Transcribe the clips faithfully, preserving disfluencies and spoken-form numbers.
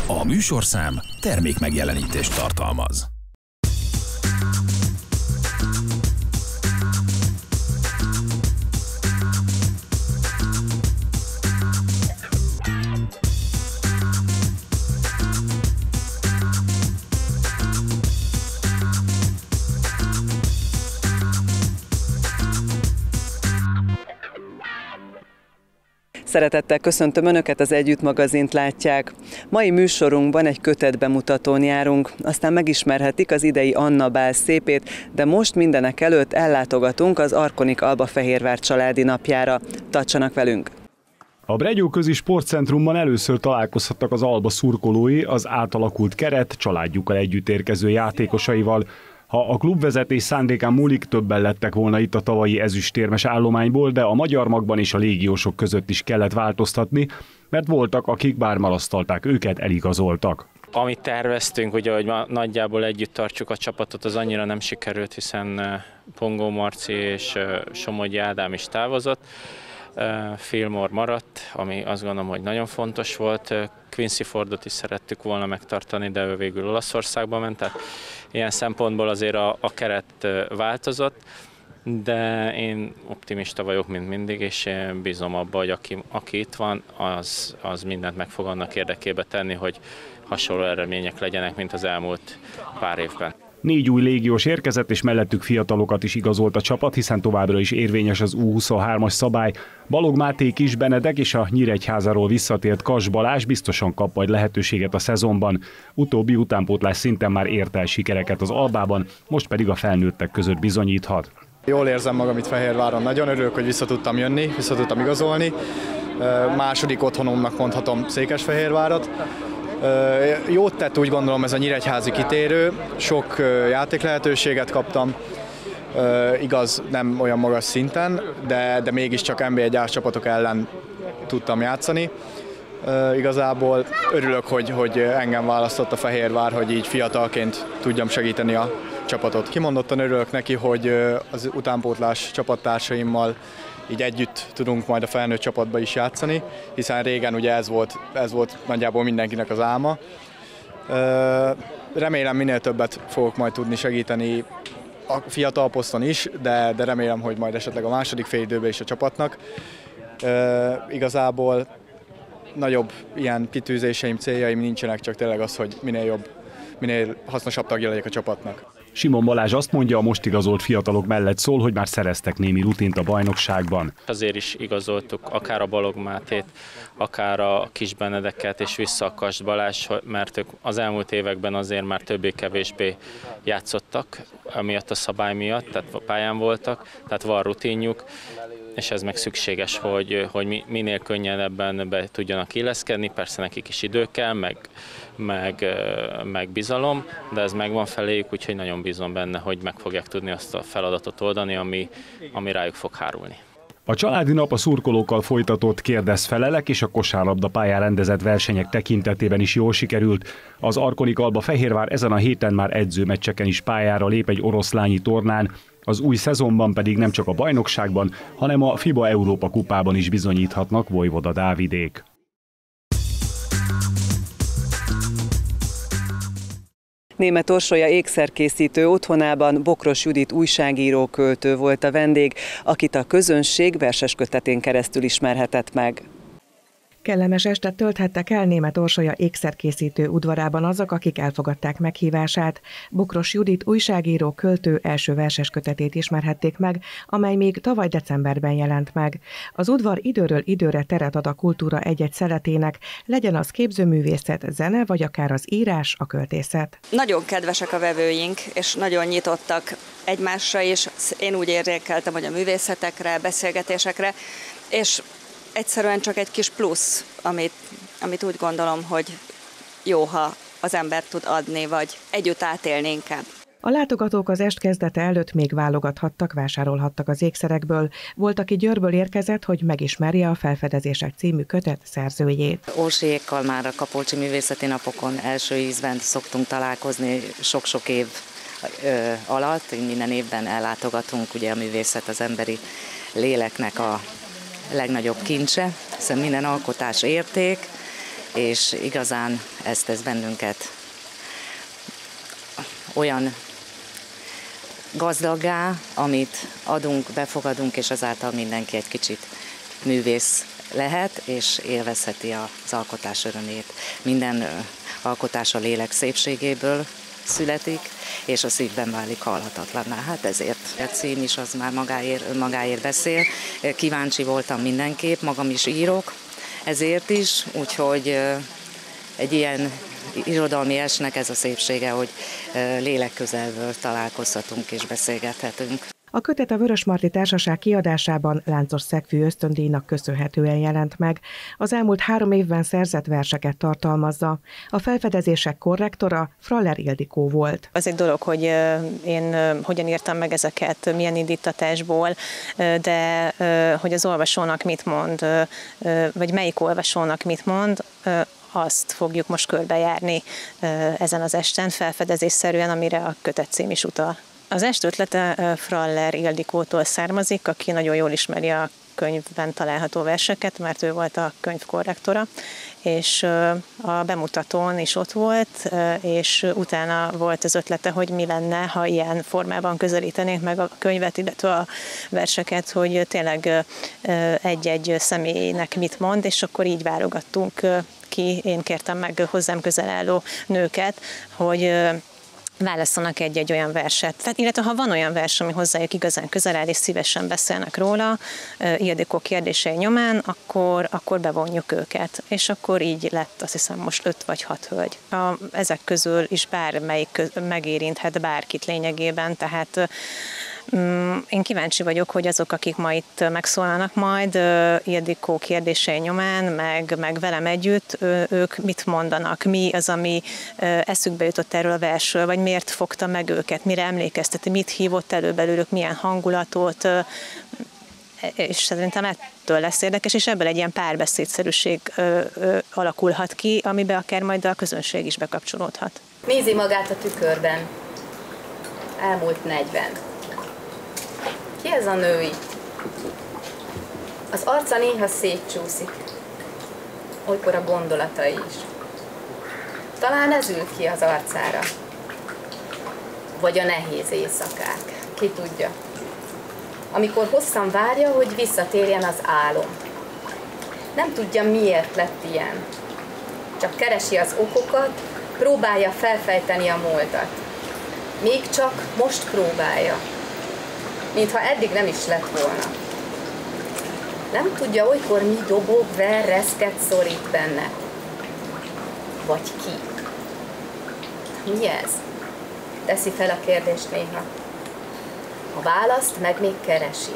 A műsorszám termékmegjelenítést tartalmaz. Szeretettel köszöntöm Önöket, az Együtt magazint látják. Mai műsorunkban egy kötetbemutatón járunk, aztán megismerhetik az idei Anna bál szépét, de most mindenek előtt ellátogatunk az Arkonik Albafehérvár családi napjára. Tartsanak velünk! A Bregyóközi Sportcentrumban először találkozhattak az Alba szurkolói az átalakult keret családjukkal együtt érkező játékosaival. Ha a klubvezetés szándékán múlik, többen lettek volna itt a tavalyi ezüstérmes állományból, de a magyar magban és a légiósok között is kellett változtatni, mert voltak, akik bár marasztalták őket, eligazoltak. Amit terveztünk, ugye, hogy ma nagyjából együtt tartsuk a csapatot, az annyira nem sikerült, hiszen Pongó Marci és Somogyi Ádám is távozott. Fillmore maradt, ami azt gondolom, hogy nagyon fontos volt. Quincy Fordot is szerettük volna megtartani, de ő végül Olaszországba ment, tehát ilyen szempontból azért a, a keret változott, de én optimista vagyok, mint mindig, és bízom abba, hogy aki, aki itt van, az, az mindent meg fog annak érdekébe tenni, hogy hasonló eredmények legyenek, mint az elmúlt pár évben. Négy új légiós érkezett, és mellettük fiatalokat is igazolt a csapat, hiszen továbbra is érvényes az U huszonhármas szabály. Balog Máté, Kis Benedek és a Nyíregyházáról visszatért Kass Balázs biztosan kap majd lehetőséget a szezonban. Utóbbi utánpótlás szinten már ért el sikereket az Albában, most pedig a felnőttek között bizonyíthat. Jól érzem magam itt Fehérváron, nagyon örülök, hogy vissza tudtam jönni, vissza tudtam igazolni. Második otthonomnak mondhatom Székesfehérvárat. Jót tett, úgy gondolom, ez a nyíregyházi kitérő, sok játék lehetőséget kaptam, igaz, nem olyan magas szinten, de, de mégiscsak en bé egy gyárcsapatok ellen tudtam játszani. Igazából örülök, hogy, hogy engem választott a Fehérvár, hogy így fiatalként tudjam segíteni a csapatot. Kimondottan örülök neki, hogy az utánpótlás csapattársaimmal így együtt tudunk majd a felnőtt csapatba is játszani, hiszen régen ugye ez volt, ez volt nagyjából mindenkinek az álma. Remélem minél többet fogok majd tudni segíteni a fiatal poszton is, de, de remélem, hogy majd esetleg a második félidőben is a csapatnak. Igazából nagyobb ilyen kitűzéseim, céljaim nincsenek, csak tényleg az, hogy minél jobb, minél hasznosabb tagja legyek a csapatnak. Simon Balázs azt mondja, a most igazolt fiatalok mellett szól, hogy már szereztek némi rutint a bajnokságban. Azért is igazoltuk akár a Balog Mátét, akár a Kis Benedeket és vissza a Kass Balázs, mert ők az elmúlt években azért már többé-kevésbé játszottak, amiatt a szabály miatt, tehát a pályán voltak, tehát van rutinjuk, és ez meg szükséges, hogy, hogy minél könnyebben be tudjanak illeszkedni, persze nekik is idő kell, meg, meg, meg bizalom, de ez megvan feléjük, úgyhogy nagyon bízom benne, hogy meg fogják tudni azt a feladatot oldani, ami, ami rájuk fog hárulni. A családi nap a szurkolókkal folytatott kérdez-felelek és a kosárlabda pályán rendezett versenyek tekintetében is jól sikerült. Az Arkonik Albafehérvár ezen a héten már edzőmeccseken is pályára lép egy oroszlányi tornán, az új szezonban pedig nem csak a bajnokságban, hanem a FIBA Európa kupában is bizonyíthatnak Vojvoda Dávidék. Németh Orsolya ékszerkészítő otthonában Bokros Judit újságíró, költő volt a vendég, akit a közönség verseskötetén keresztül ismerhetett meg. Kellemes estet tölthettek el Németh Orsolya ékszerkészítő udvarában azok, akik elfogadták meghívását. Bokros Judit újságíró, költő első verseskötetét ismerhették meg, amely még tavaly decemberben jelent meg. Az udvar időről időre teret ad a kultúra egy-egy szeletének, legyen az képzőművészet, zene, vagy akár az írás, a költészet. Nagyon kedvesek a vevőink, és nagyon nyitottak egymásra is. Én úgy érzékeltem, hogy a művészetekre, beszélgetésekre, és egyszerűen csak egy kis plusz, amit, amit úgy gondolom, hogy jó, ha az ember tud adni, vagy együtt átélni inkább. A látogatók az est kezdete előtt még válogathattak, vásárolhattak az ékszerekből. Volt, aki Győrből érkezett, hogy megismerje a Felfedezések című kötet szerzőjét. Orsiékkal már a Kapolcsi Művészeti Napokon első ízben szoktunk találkozni sok-sok év ö, alatt. Minden évben ellátogatunk, ugye a művészet az emberi léleknek a legnagyobb kincse, hiszen minden alkotás érték, és igazán ez tesz bennünket olyan gazdaggá, amit adunk, befogadunk, és azáltal mindenki egy kicsit művész lehet, és élvezheti az alkotás örömét. Minden alkotás a lélek szépségéből születik, és a szívben válik halhatatlanná. Hát ezért a cím is az már magáért, magáért beszél. Kíváncsi voltam mindenképp, magam is írok, ezért is, úgyhogy egy ilyen irodalmi esnek ez a szépsége, hogy lélekközelből találkozhatunk és beszélgethetünk. A kötet a Vörösmarty Társaság kiadásában Láncos Szegfű ösztöndíjnak köszönhetően jelent meg. Az elmúlt három évben szerzett verseket tartalmazza. A felfedezések korrektora Fraller Ildikó volt. Az egy dolog, hogy én hogyan írtam meg ezeket, milyen indítatásból, de hogy az olvasónak mit mond, vagy melyik olvasónak mit mond, azt fogjuk most körbejárni ezen az esten, felfedezésszerűen, amire a kötet cím is utal. Az est ötlete Fraller Ildikótól származik, aki nagyon jól ismeri a könyvben található verseket, mert ő volt a könyv korrektora, és a bemutatón is ott volt, és utána volt az ötlete, hogy mi lenne, ha ilyen formában közelítenénk meg a könyvet, illetve a verseket, hogy tényleg egy-egy személynek mit mond, és akkor így válogattunk ki, én kértem meg hozzám közel álló nőket, hogy válasszanak egy-egy olyan verset. Tehát, illetve ha van olyan vers, ami hozzájuk igazán közel áll, és szívesen beszélnek róla, Ildikó kérdései nyomán, akkor, akkor bevonjuk őket. És akkor így lett, azt hiszem, most öt vagy hat hölgy. A, ezek közül is bármelyik megérinthet bárkit lényegében, tehát én kíváncsi vagyok, hogy azok, akik ma itt megszólalnak majd Ildikó kérdései nyomán, meg, meg velem együtt, ők mit mondanak, mi az, ami eszükbe jutott erről a versről, vagy miért fogta meg őket, mire emlékezteti, mit hívott elő belőlük, milyen hangulatot, és szerintem ettől lesz érdekes, és ebből egy ilyen párbeszédszerűség alakulhat ki, amiben akár majd a közönség is bekapcsolódhat. Nézi magát a tükörben. Elmúlt negyven. Ki ez a nő itt? Az arca néha szétcsúszik, olykor a gondolatai is. Talán ez ül ki az arcára. Vagy a nehéz éjszakák, ki tudja. Amikor hosszan várja, hogy visszatérjen az álom. Nem tudja, miért lett ilyen. Csak keresi az okokat, próbálja felfejteni a múltat. Még csak most próbálja. Mintha eddig nem is lett volna. Nem tudja olykor, mi dobog, ver, reszket, szorít benne. Vagy ki? Mi ez? Teszi fel a kérdést néha. A választ meg még keresi.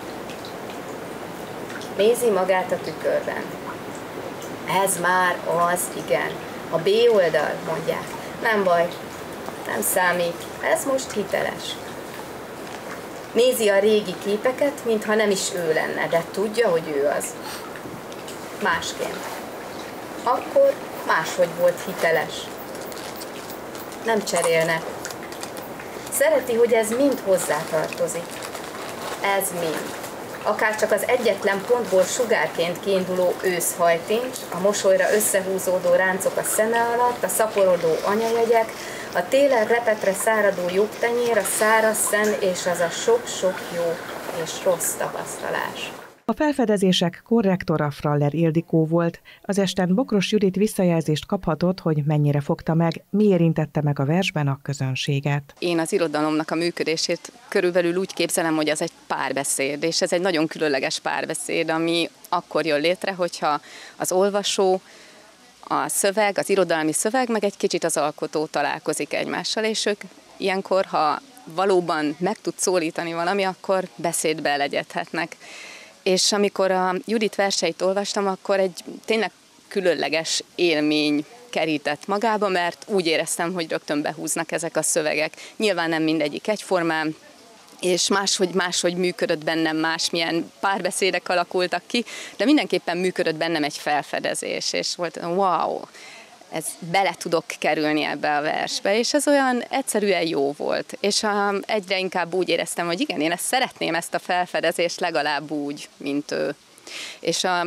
Nézi magát a tükörben. Ez már az, igen. A B oldal, mondják. Nem baj, nem számít. Ez most hiteles. Nézi a régi képeket, mintha nem is ő lenne, de tudja, hogy ő az. Másként. Akkor máshogy volt hiteles. Nem cserélne. Szereti, hogy ez mind hozzátartozik. Ez mind. Akár csak az egyetlen pontból sugárként kiinduló őszhajtincs, a mosolyra összehúzódó ráncok a szeme alatt, a szaporodó anyajegyek, a télen repetre száradó jogtenyér, a száraz szen és az a sok-sok jó és rossz tapasztalás. A felfedezések korrektora Fraller Ildikó volt. Az esten Bokros Judit visszajelzést kaphatott, hogy mennyire fogta meg, mi érintette meg a versben a közönséget. Én az irodalomnak a működését körülbelül úgy képzelem, hogy ez egy párbeszéd, és ez egy nagyon különleges párbeszéd, ami akkor jön létre, hogyha az olvasó, a szöveg, az irodalmi szöveg, meg egy kicsit az alkotó találkozik egymással, és ők ilyenkor, ha valóban meg tud szólítani valami, akkor beszédbe legyedhetnek. És amikor a Judit verseit olvastam, akkor egy tényleg különleges élmény kerített magába, mert úgy éreztem, hogy rögtön behúznak ezek a szövegek. Nyilván nem mindegyik egyformán, és máshogy, máshogy működött bennem, másmilyen párbeszédek alakultak ki, de mindenképpen működött bennem egy felfedezés, és volt wow, ez bele tudok kerülni ebbe a versbe, és ez olyan egyszerűen jó volt. És a, egyre inkább úgy éreztem, hogy igen, én ezt szeretném, ezt a felfedezést legalább úgy, mint ő. És a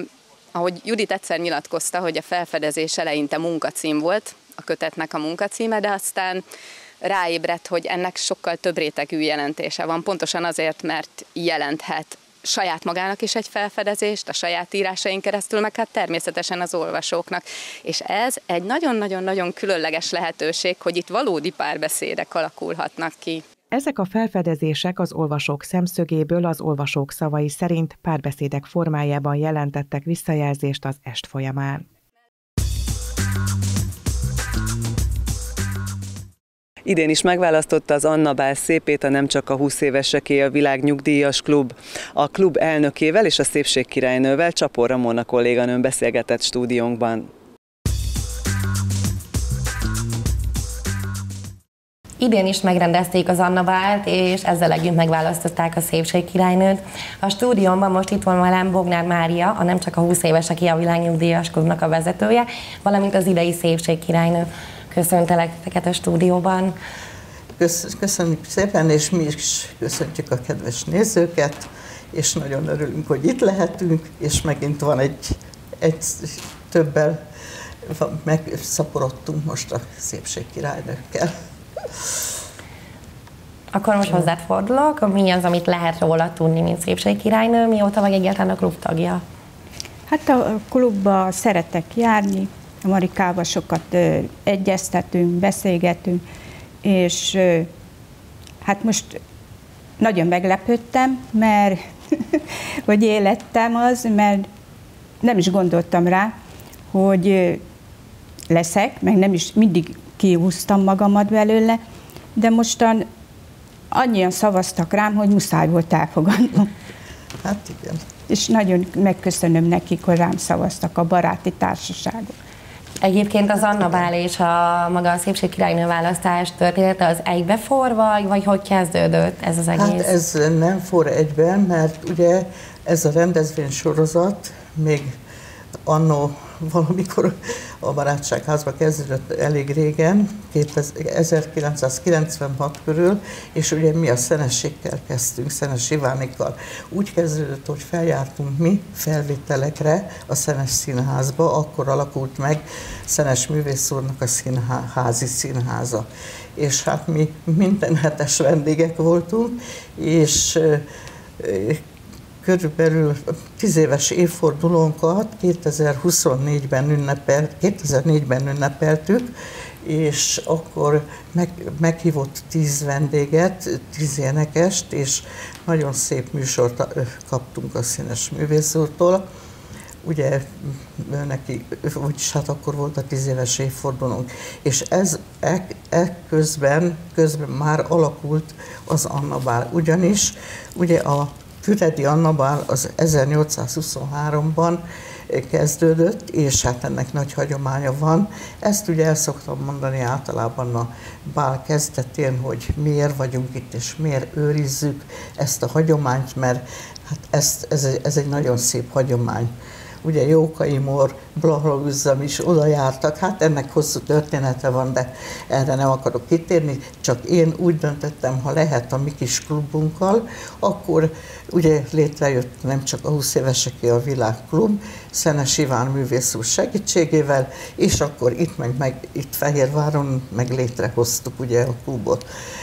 ahogy Judit egyszer nyilatkozta, hogy a felfedezés eleinte munkacím volt, a kötetnek a munkacíme, de aztán ráébredt, hogy ennek sokkal több rétegű jelentése van, pontosan azért, mert jelenthet saját magának is egy felfedezést, a saját írásain keresztül, meg hát természetesen az olvasóknak. És ez egy nagyon-nagyon-nagyon különleges lehetőség, hogy itt valódi párbeszédek alakulhatnak ki. Ezek a felfedezések az olvasók szemszögéből, az olvasók szavai szerint párbeszédek formájában jelentettek visszajelzést az est folyamán. Idén is megválasztotta az Anna Bál szépét a Nem csak a húsz éveseké a világ nyugdíjas klub. A klub elnökével és a szépségkirálynővel, Csapor Ramona kolléganőm beszélgetett stúdiónkban. Idén is megrendezték az Anna Bált, és ezzel együtt megválasztották a szépségkirálynőt. A stúdiómban most itt van velem Bognár Mária, a Nem csak a húsz éves, aki a világnyugdíjas klubnak a vezetője, valamint az idei szépségkirálynő. Köszöntelek teket a stúdióban. Köszönjük szépen, és mi is köszöntjük a kedves nézőket, és nagyon örülünk, hogy itt lehetünk, és megint van egy, egy többel, megszaporodtunk most a szépségkirálynőkkel. Akkor most hozzád fordulok, mi az, amit lehet róla tudni, mint szépségkirálynő, mióta vagy egyáltalán a klub tagja? Hát a klubba szeretek járni, a Marikával sokat ö, egyeztetünk, beszélgetünk, és ö, hát most nagyon meglepődtem, mert hogy élettem az, mert nem is gondoltam rá, hogy ö, leszek, meg nem is mindig kihúztam magamat belőle, de mostan annyian szavaztak rám, hogy muszáj volt elfogadnom. Hát igen. És nagyon megköszönöm nekik, hogy rám szavaztak, a baráti társaságot. Egyébként az Anna Bál és a maga a szépségkirálynő választás története az egybefor, vagy, vagy hogy kezdődött ez az egész? Hát ez nem for egyben, mert ugye ez a rendezvénysorozat még annó valamikor a Barátságházba kezdődött elég régen, ezerkilencszázkilencvenhat körül, és ugye mi a Szenessékkel kezdtünk, Szenes Ivánikkal. Úgy kezdődött, hogy feljártunk mi felvételekre a Szenes Színházba, akkor alakult meg Szenes művész úrnak a színhá, házi színháza. És hát mi minden hetes vendégek voltunk, és körülbelül tíz éves évfordulónkat kétezer-huszonnégyben ünnepelt, kétezer-négyben ünnepeltük, és akkor meg, meghívott tíz vendéget, tíz énekest, és nagyon szép műsort kaptunk a Színes művész úrtól. Ugye neki, úgyis hát akkor volt a tíz éves évfordulónk, és ez e, e közben, közben már alakult az Anna Bál, ugyanis ugye a Füredi Anna Bál az ezernyolcszázhuszonháromban kezdődött, és hát ennek nagy hagyománya van. Ezt ugye el szoktam mondani általában a bál kezdetén, hogy miért vagyunk itt, és miért őrizzük ezt a hagyományt, mert hát ez, ez, ez egy nagyon szép hagyomány. Ugye Jókai Mór, Blaha-Luzam is oda jártak, hát ennek hosszú története van, de erre nem akarok kitérni, csak én úgy döntöttem, ha lehet a mi kis klubunkkal, akkor ugye létrejött nem csak a húsz éveseké a világklub, Szenes Iván művész úr segítségével, és akkor itt meg, meg itt Fehérváron meg létrehoztuk ugye a klubot.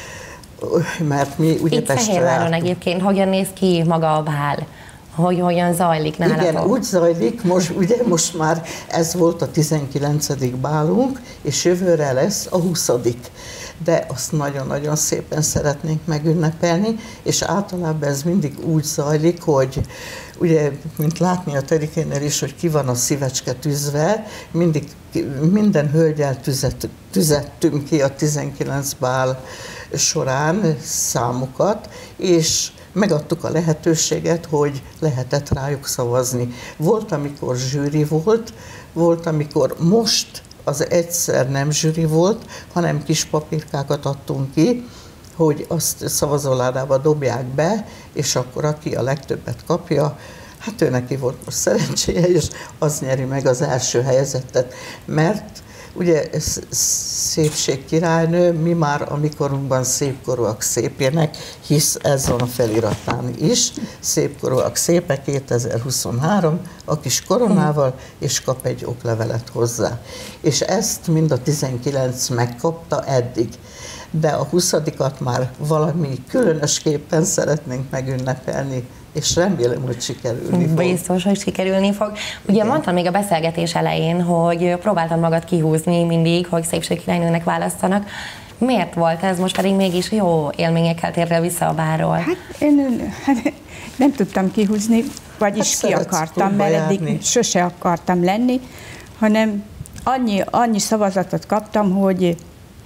Mert mi ugye itt Fehérváron egyébként hogyan néz ki maga a bál? Hogy hogyan zajlik nálatok? Igen, úgy zajlik, most, ugye most már ez volt a tizenkilencedik bálunk, és jövőre lesz a huszadik. De azt nagyon-nagyon szépen szeretnénk megünnepelni, és általában ez mindig úgy zajlik, hogy ugye, mint látni a Terikénél is, hogy ki van a szívecske tűzve, mindig, minden hölgyel tüzet, tüzettünk ki a tizenkilenc bál során számokat, és megadtuk a lehetőséget, hogy lehetett rájuk szavazni. Volt, amikor zsűri volt, volt, amikor most az egyszer nem zsűri volt, hanem kis papírkákat adtunk ki, hogy azt szavazóládába dobják be, és akkor aki a legtöbbet kapja, hát ő neki volt most szerencséje, és az nyeri meg az első helyezettet, mert ugye szépségkirálynő, mi már a mikorunkban szépkorúak szépének, hisz ez van a feliratán is, szépkorúak szépek kétezer-huszonhárom, a kis koronával, és kap egy oklevelet hozzá. És ezt mind a tizenkilenc megkapta eddig. De a huszadikat már valami különösképpen szeretnénk megünnepelni, és remélem, hogy sikerülni fog. Biztos, hogy sikerülni fog. Ugye mondtam még a beszélgetés elején, hogy próbáltam magad kihúzni mindig, hogy szépségkirálynőnek választanak. Miért volt ez? Most pedig mégis jó élményekkel tértél vissza a bárról. Hát én hát nem tudtam kihúzni, vagyis hát ki akartam, mert eddig sose akartam lenni, hanem annyi, annyi szavazatot kaptam, hogy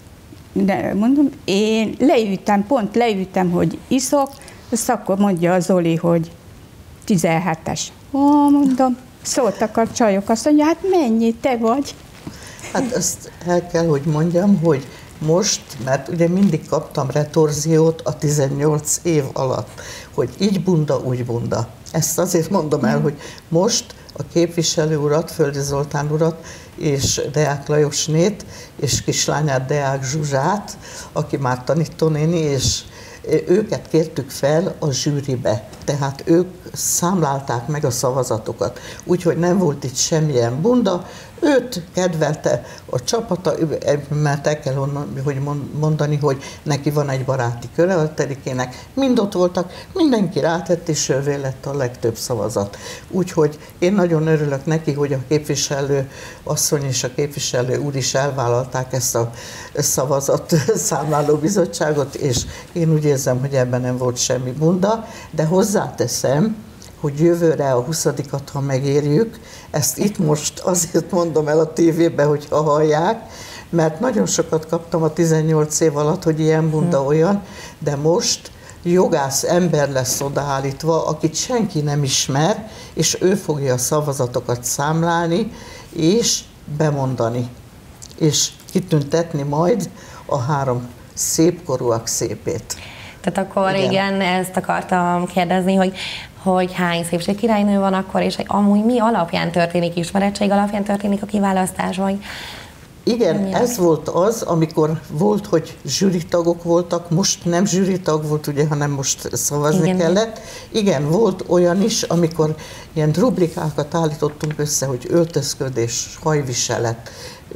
de mondom, én leültem, pont leültem, hogy iszok, azt akkor mondja a Zoli, hogy tizenhetes. Ó, mondom, szóltak a csajok, azt mondja, hát mennyi, te vagy? Hát ezt el kell, hogy mondjam, hogy most, mert ugye mindig kaptam retorziót a tizennyolc év alatt, hogy így bunda, úgy bunda. Ezt azért mondom el, hogy most a képviselő urat, Földi Zoltán urat, és Deák Lajosnét, és kislányát Deák Zsuzsát, aki már tanítónéni, és őket kértük fel a zsűribe, tehát ők számlálták meg a szavazatokat, úgyhogy nem volt itt semmilyen bunda, őt kedvelte a csapata, mert el kell hogy mondani, hogy neki van egy baráti köre, a Terikének mind ott voltak, mindenki rátett, és ővé lett a legtöbb szavazat. Úgyhogy én nagyon örülök neki, hogy a képviselő asszony és a képviselő úr is elvállalták ezt a szavazat számláló bizottságot, és én úgy érzem, hogy ebben nem volt semmi bunda, de hozzáteszem, hogy jövőre a huszadikat, ha megérjük, ezt itt most azért mondom el a tévében, hogy ha hallják, mert nagyon sokat kaptam a tizennyolc év alatt, hogy ilyen bunda olyan, de most jogász ember lesz odaállítva, akit senki nem ismer, és ő fogja a szavazatokat számlálni, és bemondani, és kitüntetni majd a három szépkorúak szépét. Tehát akkor igen. igen, ezt akartam kérdezni, hogy, hogy hány szépségkirálynő van akkor, és hogy amúgy mi alapján történik, ismerettség alapján történik a kiválasztás, vagy... Igen, ez volt az, amikor volt, hogy zsűritagok voltak, most nem zsűritag volt, ugye, hanem most szavazni igen. kellett. Igen, volt olyan is, amikor ilyen rubrikákat állítottunk össze, hogy öltözködés, hajviselet,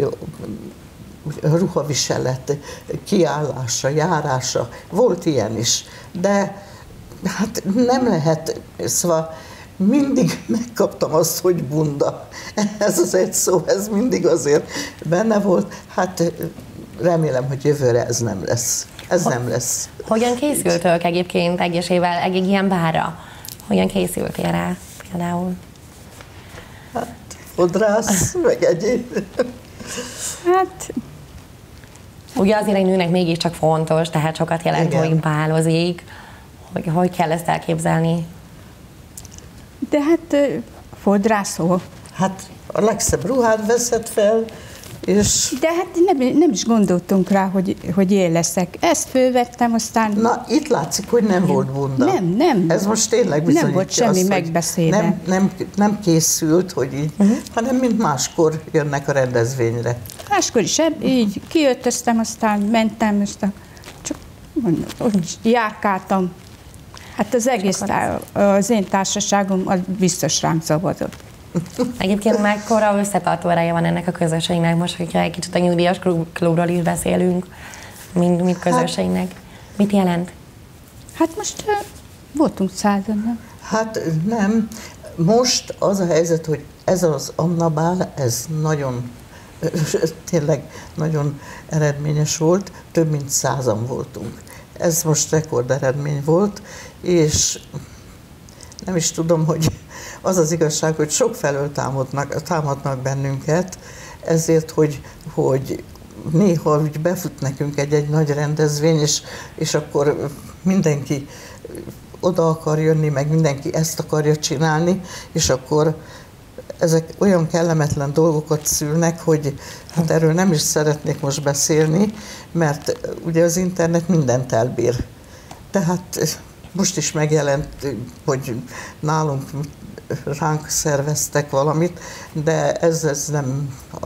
ruhaviselet, kiállása, járása, volt ilyen is, de hát nem lehet, szóval mindig megkaptam azt, hogy bunda. Ez az egy szó, ez mindig azért benne volt, hát remélem, hogy jövőre ez nem lesz. Ez Ho- nem lesz. Hogyan készültök egyébként egyesével egy ilyen bárra? Hogyan készültél rá például? Hát fodrász, meg egyéb. Hát... Ugye azért egy nőnek mégiscsak fontos, tehát sokat jelent, igen. hogy bálozik, hogy hogy kell ezt elképzelni? De hát fodrászol. Hát a legszebb ruhát veszed fel, és... De hát nem, nem is gondoltunk rá, hogy, hogy én leszek. Ezt fölvettem, aztán... Na, itt látszik, hogy nem volt bunda. Nem, nem. Ez most tényleg bizonyítja nem volt semmi azt, megbeszélve. Nem, nem, nem készült, hogy így, uh-huh. hanem mint máskor jönnek a rendezvényre. Máskor is így kiöltöztem, aztán mentem, aztán csak mondom, ott járkáltam. Hát az egész, az én társaságom az biztos rám szavazott. Egyébként mekkora összetartó ereje van ennek a közösségnek, most, hogyha egy kicsit a nyugdíjas klubról is beszélünk, mint, mint közösségnek. Hát, mit jelent? Hát most uh, voltunk százan. Hát nem. Most az a helyzet, hogy ez az Annabál, ez nagyon, tényleg nagyon eredményes volt, több mint százan voltunk. Ez most rekorderedmény volt, és nem is tudom, hogy az az igazság, hogy sokfelől támadnak, támadnak bennünket, ezért, hogy, hogy néha úgy befut nekünk egy-egy nagy rendezvény, és, és akkor mindenki oda akar jönni, meg mindenki ezt akarja csinálni, és akkor ezek olyan kellemetlen dolgokat szülnek, hogy hát erről nem is szeretnék most beszélni, mert ugye az internet mindent elbír. Tehát most is megjelent, hogy nálunk ránk szerveztek valamit, de ez, ez nem a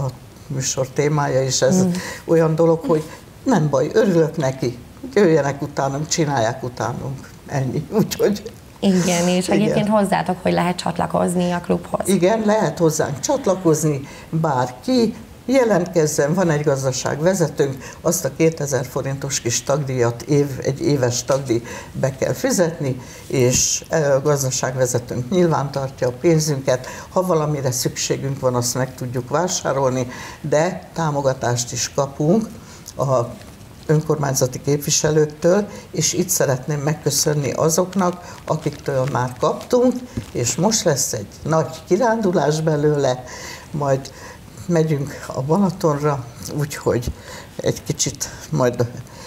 műsor témája, és ez Mm. olyan dolog, hogy nem baj, örülök neki, jöjjenek utánunk, csinálják utánunk, ennyi. Úgyhogy Igen, és igen. egyébként hozzátok, hogy lehet csatlakozni a klubhoz. Igen, lehet hozzánk csatlakozni, bárki, jelentkezzen, van egy gazdaságvezetőnk, azt a kétezer forintos kis tagdíjat, év, egy éves tagdíj be kell fizetni, és a gazdaságvezetőnk nyilván tartja a pénzünket, ha valamire szükségünk van, azt meg tudjuk vásárolni, de támogatást is kapunk a önkormányzati képviselőktől, és itt szeretném megköszönni azoknak, akiktől már kaptunk, és most lesz egy nagy kirándulás belőle, majd megyünk a Balatonra, úgyhogy egy kicsit majd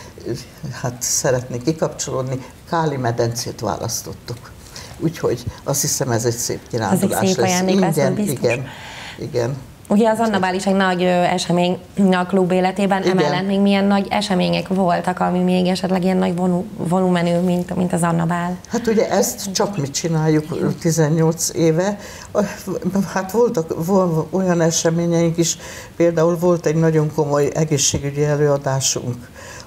hát szeretnék kikapcsolódni. Káli medencét választottuk. Úgyhogy azt hiszem, ez egy szép kirándulás ez egy szép lesz. ajándék lesz, Igen, biztos. igen, igen. Ugye az Annabál is egy nagy ö, esemény a klub életében, Igen. emellett még milyen nagy események voltak, ami még esetleg ilyen nagy vonu, volumenű, mint, mint az Annabál? Hát ugye ezt csak mi csináljuk tizennyolc éve. Hát voltak vol, olyan eseményeink is, például volt egy nagyon komoly egészségügyi előadásunk,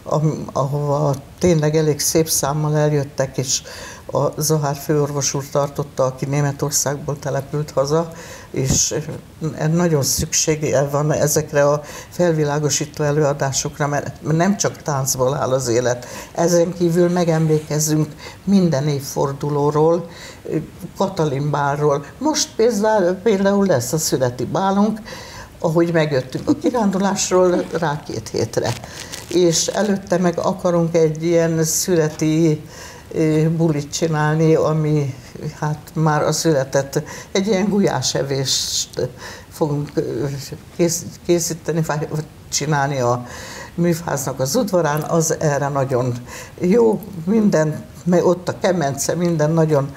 ahova tényleg elég szép számmal eljöttek, és a Zahár főorvos úr tartotta, aki Németországból települt haza, és nagyon szüksége van ezekre a felvilágosító előadásokra, mert nem csak táncból áll az élet. Ezen kívül megemlékezzünk minden évfordulóról, Katalin bálról. Most például, például lesz a születi bálunk, ahogy megjöttünk a kirándulásról rá két hétre. És előtte meg akarunk egy ilyen születi bulit csinálni, ami hát már a született, egy ilyen gulyásevést fogunk készíteni, vagy csinálni a műfáznak az udvarán, az erre nagyon jó, minden, mert ott a kemence, minden nagyon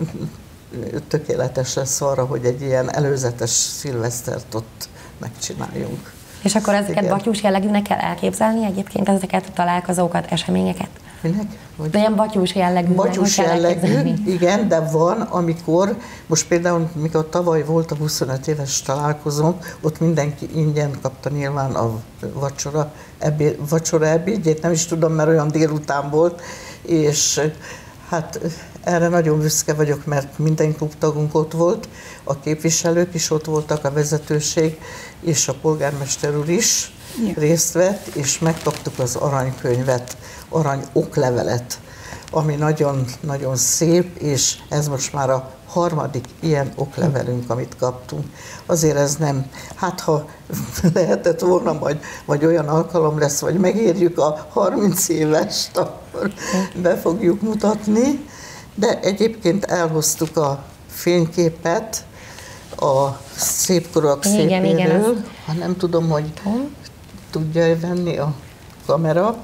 tökéletes lesz arra, hogy egy ilyen előzetes szilvesztert ott megcsináljunk. És akkor ezeket Igen. batyús jellegűnek kell elképzelni egyébként, ezeket a találkozókat, eseményeket? Minek? De ilyen batyús jellegű. Batyús jellegű, igen, de van, amikor, most például, mikor tavaly volt a huszonöt éves találkozónk, ott mindenki ingyen kapta nyilván a vacsora, ebéd, vacsora ebédjét, nem is tudom, mert olyan délután volt, és hát erre nagyon büszke vagyok, mert minden klubtagunk ott volt, a képviselők is ott voltak, a vezetőség, és a polgármester úr is ja. részt vett, és megkaptuk az aranykönyvet, arany oklevelet, ami nagyon-nagyon szép, és ez most már a harmadik ilyen oklevelünk, amit kaptunk. Azért ez nem, hát ha lehetett volna, vagy, vagy olyan alkalom lesz, vagy megérjük a harminc évest, akkor be fogjuk mutatni, de egyébként elhoztuk a fényképet a szépkorúak szépéről, ha nem tudom, hogy tudja venni a kamera.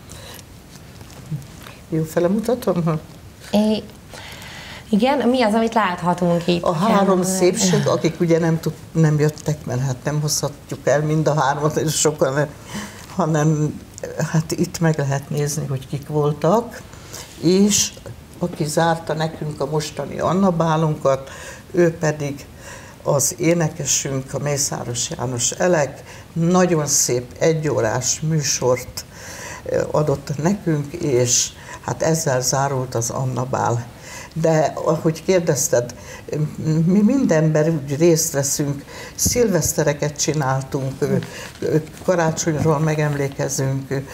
Jó, fele mutatom? É, igen, mi az, amit láthatunk itt? A három szépség, akik ugye nem, tud, nem jöttek, mert hát nem hozhatjuk el mind a hármat, és sokan, hanem hát itt meg lehet nézni, hogy kik voltak, és aki zárta nekünk a mostani Annabálunkat, ő pedig az énekesünk, a Mészáros János Elek, nagyon szép egyórás műsort adott nekünk, és hát ezzel zárult az Annabál. De ahogy kérdezted, mi mindenben úgy részt veszünk, szilvesztereket csináltunk, karácsonyról megemlékezünk,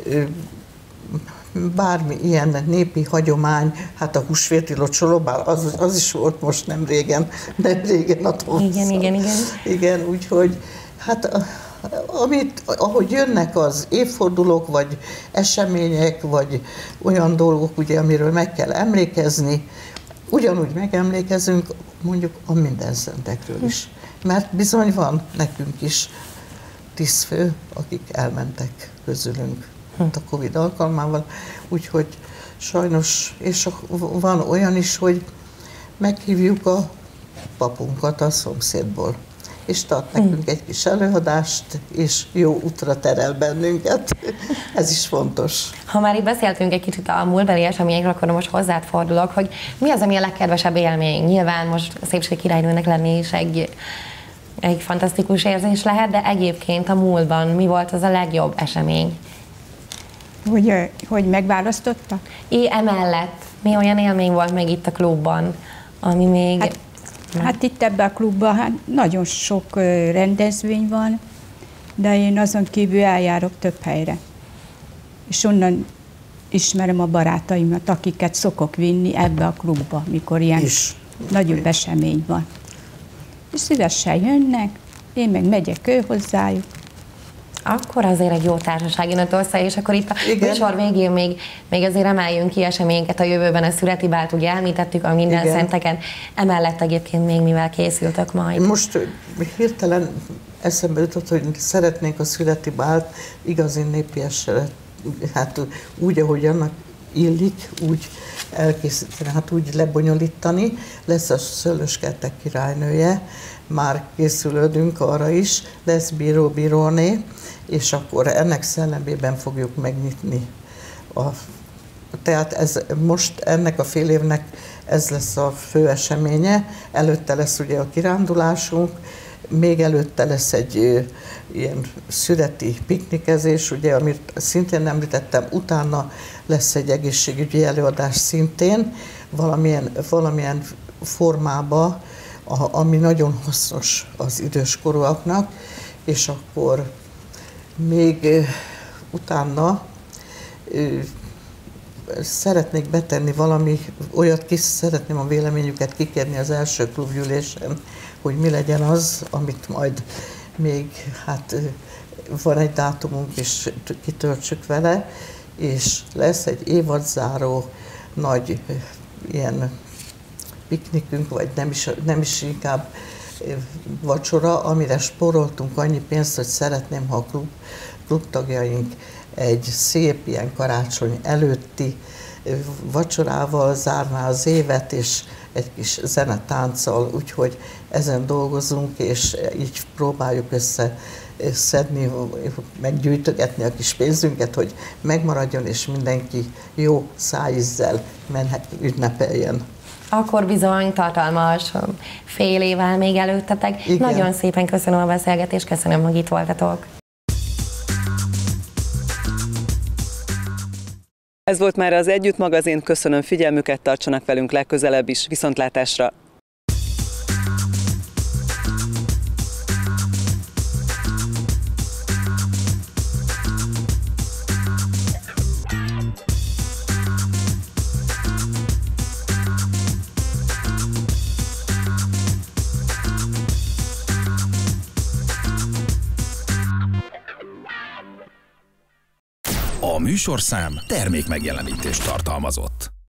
bármi ilyen népi hagyomány, hát a húsvéti locsolóbál, az, az is volt most nem régen, nem régen a tavaszal. Igen, igen, igen. Igen, úgyhogy hát amit, ahogy jönnek az évfordulók, vagy események, vagy olyan dolgok, ugye, amiről meg kell emlékezni, ugyanúgy megemlékezünk mondjuk a mindenszentekről is. Mert bizony van nekünk is tíz fő, akik elmentek közülünk a Covid alkalmával, úgyhogy sajnos, és van olyan is, hogy meghívjuk a papunkat a szomszédból, és tart nekünk egy kis előadást, és jó útra terel bennünket. Ez is fontos. Ha már itt beszéltünk egy kicsit a múltbeli eseményekről, akkor most hozzád fordulok, hogy mi az, ami a legkedvesebb élmény? Nyilván most a szépség királynőnek lenni is egy egy fantasztikus érzés lehet, de egyébként a múltban mi volt az a legjobb esemény? Hogy, hogy megválasztottak? É, emellett mi olyan élmény volt meg itt a klubban, ami még... Hát, hát itt ebben a klubban hát nagyon sok rendezvény van, de én azon kívül eljárok több helyre. És onnan ismerem a barátaimat, akiket szokok vinni ebbe a klubba, mikor ilyen is nagyobb esemény van. És szívesen jönnek, én meg megyek ő hozzájuk. Akkor azért egy jó társaság jön össze, és akkor itt a műsor végén még, még azért emeljünk ki eseményeket a jövőben, a születi bált ugye említettük a minden Igen. szenteken, emellett egyébként még mivel készültök majd? Most hirtelen eszembe jutott, hogy szeretnénk a születi bált igazi népiesre, hát úgy, ahogy annak illik, úgy elkészíteni, hát úgy lebonyolítani. Lesz a Szőlőskertek királynője, már készülődünk arra is, lesz bíró-bíróné, és akkor ennek szellemében fogjuk megnyitni. A, tehát ez, most ennek a fél évnek ez lesz a fő eseménye, előtte lesz ugye a kirándulásunk, még előtte lesz egy ö, ilyen születi piknikezés, ugye, amit szintén említettem, utána lesz egy egészségügyi előadás szintén, valamilyen, valamilyen formába, a, ami nagyon hasznos az időskorúaknak, és akkor még ö, utána ö, szeretnék betenni valami olyat, kis szeretném a véleményüket kikérni az első klubgyűlésen, hogy mi legyen az, amit majd még, hát van egy dátumunk, és kitöltsük vele, és lesz egy évadzáró nagy ilyen piknikünk, vagy nem is, nem is inkább vacsora, amire spóroltunk annyi pénzt, hogy szeretném, ha a klub, klubtagjaink egy szép ilyen karácsony előtti vacsorával zárná az évet, és egy kis zenetánccal, úgyhogy ezen dolgozunk, és így próbáljuk összeszedni, meggyűjtögetni a kis pénzünket, hogy megmaradjon, és mindenki jó szájízzel menhet, ünnepeljen. Akkor bizony tartalmas fél évvel még előttetek. Igen. Nagyon szépen köszönöm a beszélgetést, köszönöm, hogy itt voltatok. Ez volt már az Együtt magazin, köszönöm figyelmüket, tartsanak velünk legközelebb is, viszontlátásra! A műsorszám termék megjelenítést tartalmazott.